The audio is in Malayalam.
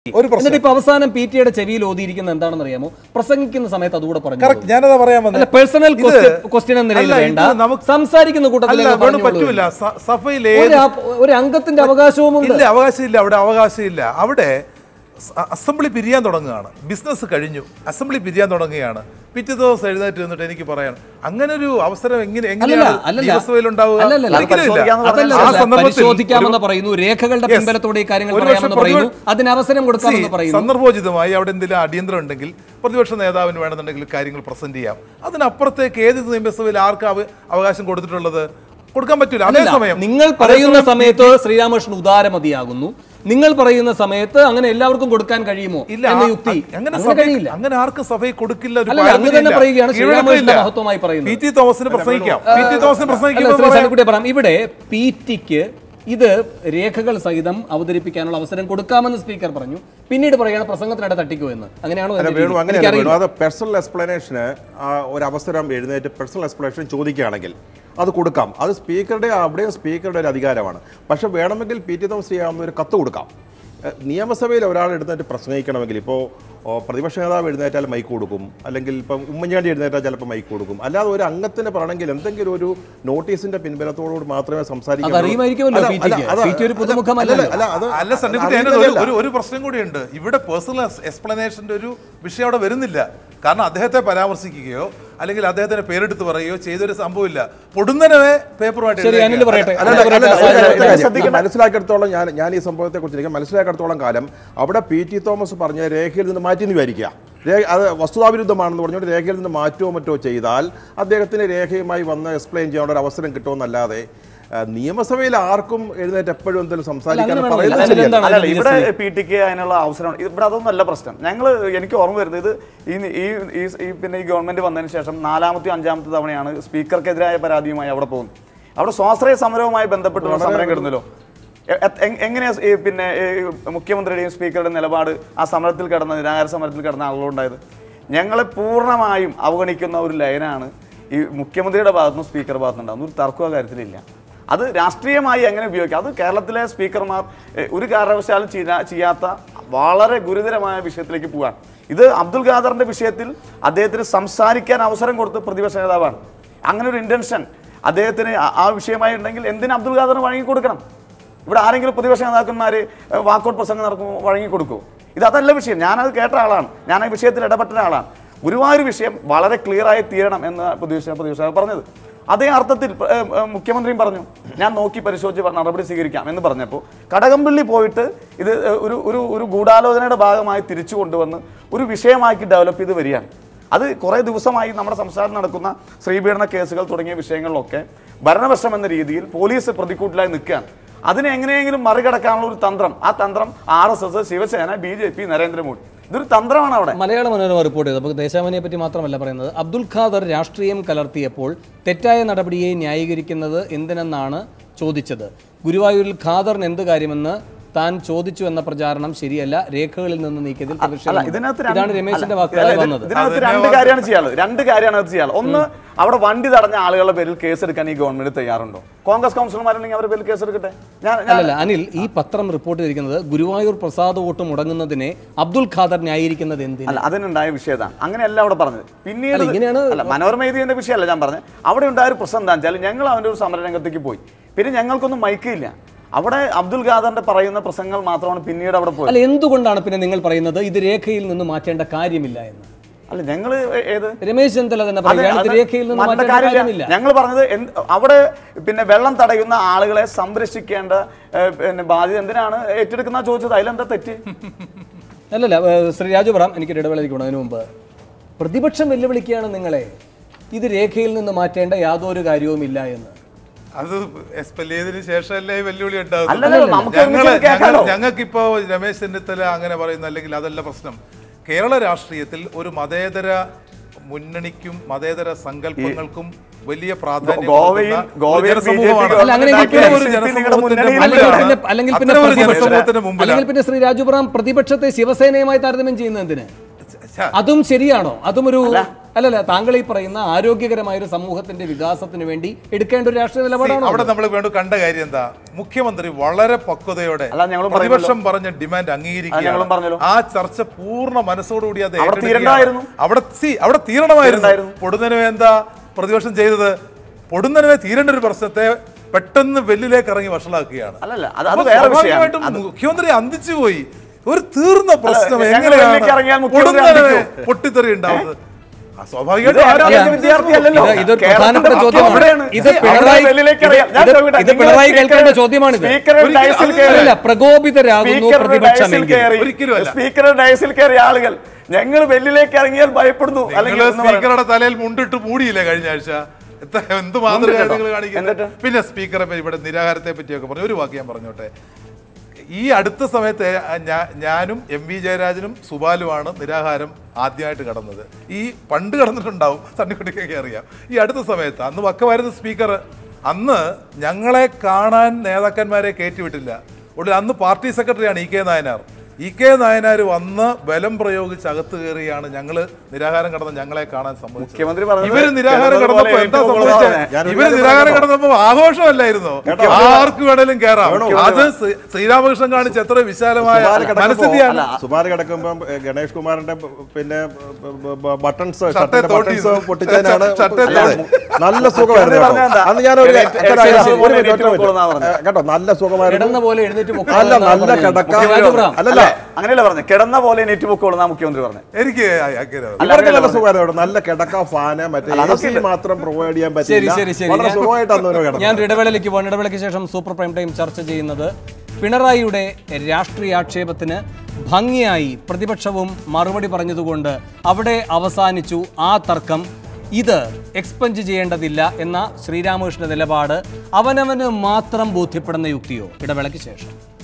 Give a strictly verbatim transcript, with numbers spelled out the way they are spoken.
എന്നിട്ട് ഇപ്പൊ അവസാനം പി ടിയുടെ ചെവിയിൽ ഓതിയിരിക്കുന്ന എന്താണെന്ന് അറിയാമോ? പ്രസംഗിക്കുന്ന സമയത്ത് അതുകൂടെ പറഞ്ഞു. ഞാനതാ പറയാൻ വന്നത്. പേഴ്സണൽ ക്വസ്റ്റ്യൻ എന്ന നിലയിൽ വേണ്ട, സംസാരിക്കുന്ന കൂട്ടത്തിൽ പറ്റൂല. സഭയിലെ ഒരു അംഗത്തിന്റെ അവകാശവുമുണ്ട്. അവകാശമില്ല, അവിടെ അവകാശമില്ല. അവിടെ അസംബ്ലി പിരിയാൻ തുടങ്ങുകയാണ്, ബിസിനസ് കഴിഞ്ഞു, അസംബ്ലി പിരിയാൻ തുടങ്ങുകയാണ്. പിറ്റേ ദിവസം എഴുന്നേറ്റ് നിന്നിട്ട് എനിക്ക് പറയാൻ അങ്ങനെ ഒരു അവസരം എങ്ങനെ പരിശോധിക്കാമെന്ന് പറയുന്നു, രേഖകളുടെ പിൻബലത്തോടെ കാര്യങ്ങൾ പറയാമെന്ന് പറയുന്നു, അതിന് അവസരം കൊടുക്കാമെന്ന് പറയുന്നു. സന്ദർഭോചിതമായി അവിടെ എന്തെങ്കിലും അടിയന്തരം ഉണ്ടെങ്കിൽ പ്രതിപക്ഷ നേതാവിന് വേണമെന്നുണ്ടെങ്കിൽ കാര്യങ്ങൾ പ്രസന്റ് ചെയ്യാം. അതിനപ്പുറത്തേക്ക് ഏത് നിയമസഭയിൽ ആർക്കാ അവകാശം കൊടുത്തിട്ടുള്ളത്? കൊടുക്കാൻ പറ്റില്ല. അതേസമയം നിങ്ങൾ പറയുന്ന സമയത്ത് ശ്രീരാമകൃഷ്ണൻ ഉദാരമതിയാകുന്നു, നിങ്ങൾ പറയുന്ന സമയത്ത് അങ്ങനെ എല്ലാവർക്കും കൊടുക്കാൻ കഴിയുമോ എന്ന യുക്തി കഴിയില്ല. അങ്ങനെ ആർക്കും സഭയിൽ കൊടുക്കില്ല. അങ്ങ് തന്നെ പറയുകയാണ് ശ്രീരാമകൃഷ്ണൻ മഹത്വമായി പറയുന്നത്. പി ടി തോമസിന് പ്രസംഗിക്കാം, പി ടി തോമസിന് പ്രസംഗിക്കാം. ഇവിടെ പി ടിക്ക് ഇത് രേഖകൾ സഹിതം അവതരിപ്പിക്കാനുള്ള അവസരം കൊടുക്കാമെന്ന് സ്പീക്കർ പറഞ്ഞു. പിന്നീട് പറയുകയാണ് പ്രസംഗത്തിനിടെ തട്ടിക്കോ എന്ന്. അങ്ങനെയാണോ? പേഴ്സണൽ എക്സ്പ്ലനേഷന് ഒരു അവസരം എഴുന്നേറ്റ് പേഴ്സണൽ എക്സ്പ്ലനേഷൻ ചോദിക്കുകയാണെങ്കിൽ അത് കൊടുക്കാം. അത് സ്പീക്കറുടെ അവിടെയും സ്പീക്കറുടെ ഒരു അധികാരമാണ്. പക്ഷെ വേണമെങ്കിൽ പി ടി തോമസ് ചെയ്യാവുന്ന ഒരു കത്ത് കൊടുക്കാം. നിയമസഭയിൽ ഒരാൾ എഴുന്നേറ്റ് പ്രസംഗിക്കണമെങ്കിൽ ഇപ്പോൾ പ്രതിപക്ഷ നേതാവ് എഴുന്നേറ്റാൽ മൈക്ക് കൊടുക്കും, അല്ലെങ്കിൽ ഇപ്പം ഉമ്മൻചാണ്ടി എഴുന്നേറ്റാൽ ചിലപ്പോൾ മൈക്ക് കൊടുക്കും. അല്ലാതെ ഒരു അംഗത്തിന് പറയണമെങ്കിൽ എന്തെങ്കിലും ഒരു നോട്ടീസിന്റെ പിൻബലത്തോടുകൂടി മാത്രമേ സംസാരിക്കൂ. ഒരു പ്രശ്നം കൂടിയുണ്ട് ഇവിടെ. പേഴ്സണൽ എക്സ്പ്ലനേഷന്റെ ഒരു വിഷയം അവിടെ വരുന്നില്ല. കാരണം അദ്ദേഹത്തെ പരാമർശിക്കുകയോ അല്ലെങ്കിൽ അദ്ദേഹത്തിന് പേരെടുത്ത് പറയുകയോ ചെയ്തൊരു സംഭവമില്ല. പൊടുന്നനവേ പേപ്പറുമായിട്ട് മനസ്സിലാക്കിയെടുത്തോളം ഞാൻ ഞാൻ ഈ സംഭവത്തെ കുറിച്ച് മനസ്സിലാക്കിയെടുത്തോളം കാലം അവിടെ പി ടി തോമസ് പറഞ്ഞ രേഖയിൽ നിന്ന് മാറ്റി എന്ന് വിചാരിക്കുക. രേഖ അത് വസ്തുതാവിരുദ്ധമാണെന്ന് പറഞ്ഞുകൊണ്ട് രേഖയിൽ നിന്ന് മാറ്റുമോ മറ്റോ ചെയ്താൽ അദ്ദേഹത്തിന് രേഖയുമായി വന്ന് എക്സ്പ്ലെയിൻ ചെയ്യാനുള്ള ഒരു അവസരം കിട്ടുമെന്നല്ലാതെ നിയമസഭയിൽ ആർക്കും എഴുന്നേറ്റ് എപ്പോഴും എന്തെങ്കിലും സംസാരിക്കാൻ പറയുന്നത് ഇവിടെ പി ടിക്ക് അതിനുള്ള അവസരം. ഇവിടെ അതൊന്നല്ല പ്രശ്നം. ഞങ്ങൾ എനിക്ക് ഓർമ്മ വരുന്നത് ഈ ഈ പിന്നെ ഈ ഗവൺമെന്റ് വന്നതിന് ശേഷം നാലാമത്തെ അഞ്ചാമത്തെ തവണയാണ് സ്പീക്കർക്കെതിരായ പരാതിയുമായി അവിടെ പോകുന്നത്. അവിടെ സ്വാശ്രയ സമരവുമായി ബന്ധപ്പെട്ടുള്ള സമരം കിടന്നല്ലോ. എങ്ങനെയാ പിന്നെ മുഖ്യമന്ത്രിയുടെയും സ്പീക്കറുടെയും നിലപാട് ആ സമരത്തിൽ കിടന്ന നിരാഹാര സമരത്തിൽ കിടന്ന ആളുകളുണ്ടായത്? ഞങ്ങളെ പൂർണ്ണമായും അവഗണിക്കുന്ന ഒരു ലൈനാണ് ഈ മുഖ്യമന്ത്രിയുടെ ഭാഗത്തുനിന്നും സ്പീക്കറുടെ ഭാഗത്തുനിന്നുണ്ടാകുന്ന ഒരു തർക്ക കാര്യത്തിലില്ല. അത് രാഷ്ട്രീയമായി എങ്ങനെ ഉപയോഗിക്കാം? അത് കേരളത്തിലെ സ്പീക്കർമാർ ഒരു കാരണവശാലും ചെയ്യാത്ത വളരെ ഗുരുതരമായ വിഷയത്തിലേക്ക് പോകാൻ. ഇത് അബ്ദുൽ ഖാദറിന്റെ വിഷയത്തിൽ അദ്ദേഹത്തിന് സംസാരിക്കാൻ അവസരം കൊടുത്ത് പ്രതിപക്ഷ നേതാവാണ്. അങ്ങനെ ഒരു ഇന്റൻഷൻ അദ്ദേഹത്തിന് ആ വിഷയമായി ഉണ്ടെങ്കിൽ എന്തിന് അബ്ദുൽ ഖാദറിന് വഴങ്ങി കൊടുക്കണം? ഇവിടെ ആരെങ്കിലും പ്രതിപക്ഷ നേതാക്കന്മാർ വാക്കൗട്ട് പ്രസംഗം നടക്കുമ്പോൾ വഴങ്ങി കൊടുക്കുമോ? ഇത് അതല്ല വിഷയം. ഞാനത് കേട്ട ആളാണ്, ഞാൻ ആ വിഷയത്തിൽ ഇടപെട്ട ആളാണ്. ഗുരുവായൂർ വിഷയം വളരെ ക്ലിയറായി തീരണം എന്ന് പ്രതിപക്ഷ പ്രതിപക്ഷ പറഞ്ഞത്. അതേ അർത്ഥത്തിൽ മുഖ്യമന്ത്രിയും പറഞ്ഞു ഞാൻ നോക്കി പരിശോധിച്ച് നടപടി സ്വീകരിക്കാം എന്ന് പറഞ്ഞപ്പോൾ കടകംപള്ളി പോയിട്ട് ഇത് ഒരു ഒരു ഒരു ഗൂഢാലോചനയുടെ ഭാഗമായി തിരിച്ചു കൊണ്ടുവന്ന് ഒരു വിഷയമാക്കി ഡെവലപ്പ് ചെയ്ത് വരികയാണ്. അത് കുറേ ദിവസമായി നമ്മുടെ സംസ്ഥാനത്ത് നടക്കുന്ന സ്ത്രീപീഡന കേസുകൾ തുടങ്ങിയ വിഷയങ്ങളിലൊക്കെ ഭരണപക്ഷം എന്ന രീതിയിൽ പോലീസ് പ്രതിക്കൂട്ടിലായി നിൽക്കുകയാണ്. അതിനെ എങ്ങനെയെങ്കിലും മറികടക്കാനുള്ള ഒരു തന്ത്രം, ആ തന്ത്രം R S S, Shiv Sena, B J P, Narendra Modi, ഇതൊരു തന്ത്രമാണ് അവിടെ. മലയാള മനോരമ റിപ്പോർട്ട് ചെയ്തത്. അപ്പോൾ ദേശാഭിമാനിയെ പറ്റി മാത്രമല്ല പറയുന്നത്, അബ്ദുൽ ഖാദർ രാഷ്ട്രീയം കലർത്തിയപ്പോൾ തെറ്റായ നടപടിയെ ന്യായീകരിക്കുന്നത് എന്തിനെന്നാണ് ചോദിച്ചത്. ഗുരുവായൂരിൽ ഖാദറിന് എന്ത് കാര്യമെന്ന് താൻ ചോദിച്ചു എന്ന പ്രചാരണം ശരിയല്ല, രേഖകളിൽ നിന്ന് നീക്കിയതിൽ ഇതാണ് രമേശിന്റെ വാക്കുകളായി വന്നത്. ഇതിനകത്ത് രണ്ട് കാര്യമാണ് ചെയ്യാനുള്ളത്. രണ്ട് കാര്യമാണ് അത് ചെയ്യാനുള്ളത്. ഒന്ന്, അവിടെ വണ്ടി തടഞ്ഞ ആളുകളുടെ പേരിൽ കേസെടുക്കാൻ ഈ ഗവൺമെന്റ് തയ്യാറുണ്ടോ? കോൺഗ്രസ് കൗൺസിലർമാരുണ്ടെങ്കിൽ അവരുടെ പേരിൽ കേസെടുക്കട്ടെ. അല്ലല്ല അനിൽ, ഈ പത്രം റിപ്പോർട്ട് ചെയ്തിരിക്കുന്നത് ഗുരുവായൂർ പ്രസാദ് വോട്ട് മുടങ്ങുന്നതിനെ അബ്ദുൽ ഖാദർ ന്യായീകരിക്കുന്നത് എന്തിനാണ്? അല്ല, അതിനുണ്ടായ വിഷയതാണ്. അങ്ങനെയല്ല അവിടെ പറഞ്ഞത്. പിന്നീട് ഇങ്ങനെയാണ്. അല്ല, മനോരമ എഴുതിയതിന്റെ വിഷയമല്ല ഞാൻ പറഞ്ഞത്. അവിടെ ഉണ്ടായ ഒരു പ്രശ്നം എന്താ വെച്ചാൽ ഞങ്ങൾ അവൻ്റെ ഒരു സമരരംഗത്തേക്ക് പോയി. പിന്നെ ഞങ്ങൾക്കൊന്നും മൈക്കില്ല. അവിടെ അബ്ദുൽ ഖാദറിന്റെ പറയുന്ന പ്രസംഗങ്ങൾ മാത്രമാണ് പിന്നീട് അവിടെ പോയത്. അല്ല, എന്തുകൊണ്ടാണ് പിന്നെ നിങ്ങൾ പറയുന്നത് ഇത് രേഖയിൽ നിന്ന് മാറ്റേണ്ട കാര്യമില്ല എന്ന്? അല്ല, ഞങ്ങൾ ഏത് രമേശ് ചെന്നിത്തല തന്നെ പറയുകയാണ് രേഖയിൽ നിന്ന് മാറ്റേണ്ട കാര്യമില്ല. ഞങ്ങൾ പറഞ്ഞത് അവിടെ പിന്നെ വെള്ളം തടയുന്ന ആളുകളെ സംരക്ഷിക്കേണ്ട പിന്നെ ബാധ്യത എന്തിനാണ് ഏറ്റെടുക്കുന്ന ചോദിച്ചത്. അതിലെന്താ തെറ്റ്? അല്ലല്ല, ശ്രീ രാജു അബ്രഹാം, എനിക്കൊരു ഇടവേളയ്ക്ക് പോകണം. അതിനു മുമ്പ് പ്രതിപക്ഷം വെല്ലുവിളിക്കുകയാണ് നിങ്ങളെ, ഇത് രേഖയിൽ നിന്ന് മാറ്റേണ്ട യാതൊരു കാര്യവുമില്ല എന്ന്. അത് എക്സ്പെൽ ചെയ്തതിന് ശേഷമല്ലേ വെല്ലുവിളി ഉണ്ടാകും. ഞങ്ങൾക്കിപ്പോ രമേശ് ചെന്നിത്തല അങ്ങനെ പറയുന്നു, അല്ലെങ്കിൽ അതല്ല പ്രശ്നം. കേരള രാഷ്ട്രീയത്തിൽ ഒരു മതേതര മുന്നണിക്കും മതേതര സങ്കല്പങ്ങൾക്കും വലിയ പ്രാധാന്യം അല്ലെങ്കിൽ പിന്നെ ശ്രീ രാജു അബ്രഹാം പ്രതിപക്ഷത്തെ ശിവസേനയുമായി താരതമ്യം ചെയ്യുന്നത് എന്തിന്? അതും ശരിയാണോ? അതും ഒരു അല്ലല്ല, താങ്കൾ ഈ പറയുന്ന ആരോഗ്യകരമായ ഒരു സമൂഹത്തിന്റെ വികാസത്തിന് വേണ്ടി എടുക്കേണ്ട ഒരു രാഷ്ട്രീയ നിലപാടാണ്. അവിടെ നമ്മൾ വേണ്ട കണ്ട കാര്യം എന്താ, മുഖ്യമന്ത്രി വളരെ പക്വതയോടെ പ്രതിപക്ഷം പറഞ്ഞ ഡിമാൻഡ് അംഗീകരിക്കുക, ആ ചർച്ച പൂർണ്ണ മനസ്സോടുകൂടി അത് അവിടെ അവിടെ തീരണമായിരുന്നു. പൊടുന്നതിന് എന്താ പ്രതിപക്ഷം ചെയ്തത്? പൊടുന്നതിനെ തീരേണ്ട ഒരു പ്രശ്നത്തെ പെട്ടെന്ന് വെല്ലിലേക്ക് ഇറങ്ങി വഷളാക്കുകയാണ്. സ്വാഭാവികമായിട്ടും മുഖ്യമന്ത്രി അന്തിച്ചു പോയി. ഒരു തീർന്ന പ്രശ്നം എങ്ങനെയാണ് പൊട്ടിത്തെറി ഉണ്ടാവുന്നത്? പ്രകോപിതരാകുന്നു പ്രതിപക്ഷം. സ്പീക്കറുടെ ഡയസിൽ കയറിയ ആളുകൾ ഞങ്ങൾ വെല്ലിലേക്ക് ഇറങ്ങിയാൽ ഭയപ്പെടുന്നു. അല്ലെങ്കിൽ സ്പീക്കറുടെ തലയിൽ മുണ്ടിട്ട് മൂടിയില്ലേ കഴിഞ്ഞ ആഴ്ച? എന്ത് മാതൃകാര്യങ്ങൾ കാണിക്കുന്നത്. പിന്നെ സ്പീക്കറെ ഇവിടെ നിരാഹാരത്തെ പറ്റിയൊക്കെ പറഞ്ഞു. ഒരു വാക്ക് ഞാൻ പറഞ്ഞോട്ടെ. ഈ അടുത്ത സമയത്ത് ഞാനും എം വി ജയരാജനും സുബാലുമാണ് നിരാഹാരം ആദ്യമായിട്ട് കടന്നത്. ഈ പണ്ട് കടന്നിട്ടുണ്ടാവും, സണ്ണിക്കുട്ടിക്കൊക്കെ അറിയാം. ഈ അടുത്ത സമയത്ത് അന്ന് വക്കമായിരുന്നു സ്പീക്കർ. അന്ന് ഞങ്ങളെ കാണാൻ നേതാക്കന്മാരെ കയറ്റിവിട്ടില്ല. ഒടുവിൽ അന്ന് പാർട്ടി സെക്രട്ടറിയാണ് E K Nayanar. E K Nayanar വന്ന് ബലം പ്രയോഗിച്ച് അകത്ത് കയറിയാണ് ഞങ്ങൾ നിരാഹാരം കടന്ന ഞങ്ങളെ കാണാൻ സംഭവിച്ചത്. ഇവര് നിരാഹാരം കടന്നപ്പോ എന്താ സംഭവിച്ചത്? ഇവര് നിരാഹാരം കടന്നപ്പോ ആഘോഷമല്ലായിരുന്നോ? ആർക്ക് വേണേലും കയറാം. അത് ശ്രീരാമകൃഷ്ണൻ കാണിച്ച എത്ര വിശാലമായ മനസ്ഥിതിയാണ്. സുമാര് കിടക്കുമ്പോ ഗണേഷ് കുമാറിന്റെ പിന്നെ ബട്ടൺസ് ബട്ടൺസ് പൊട്ടിച്ചതിനാണ് നല്ല സുഖമായിരുന്നു കേട്ടോ. നല്ല സുഖമായിരുന്നു. അല്ല നല്ല കിടക്കാൻ അല്ലല്ല അങ്ങനെയല്ല പറഞ്ഞു. കിടന്ന പോലെ നെറ്റുപൊക്കോളൂ മുഖ്യമന്ത്രി പറഞ്ഞു. എനിക്ക് നല്ല സുഖമായിരുന്നു. നല്ല കിടക്ക ഫാന് മറ്റേ മാത്രം പ്രൊവൈഡ് ചെയ്യാൻ പറ്റില്ല. ഞാൻ ഇടവേളയിലേക്ക് പോകണം. ഇടവേളയ്ക്ക് ശേഷം സൂപ്പർ പ്രൈം ടൈം ചർച്ച ചെയ്യുന്നത് പിണറായിയുടെ രാഷ്ട്രീയാക്ഷേപത്തിന് ഭംഗിയായി പ്രതിപക്ഷവും മറുപടി പറഞ്ഞതുകൊണ്ട് അവിടെ അവസാനിച്ചു ആ തർക്കം. ഇത് എക്സ്പെൻഡ് ചെയ്യേണ്ടതില്ല എന്ന ശ്രീരാമകൃഷ്ണ നിലപാട് അവനവന് മാത്രം ബോധ്യപ്പെടുന്ന യുക്തിയോ? ഇടവേളയ്ക്ക് ശേഷം.